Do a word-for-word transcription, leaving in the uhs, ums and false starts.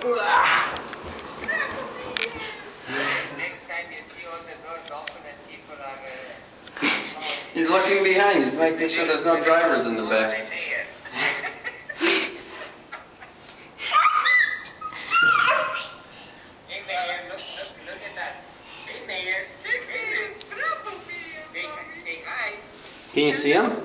Next time you see all the doors open and people are... Uh, He's looking behind. He's making sure there's no drivers in the back. Hey, Mayor, look, look, look at us. Hey, Mayor. Hey, Mayor. Say, say hi. Can you see him?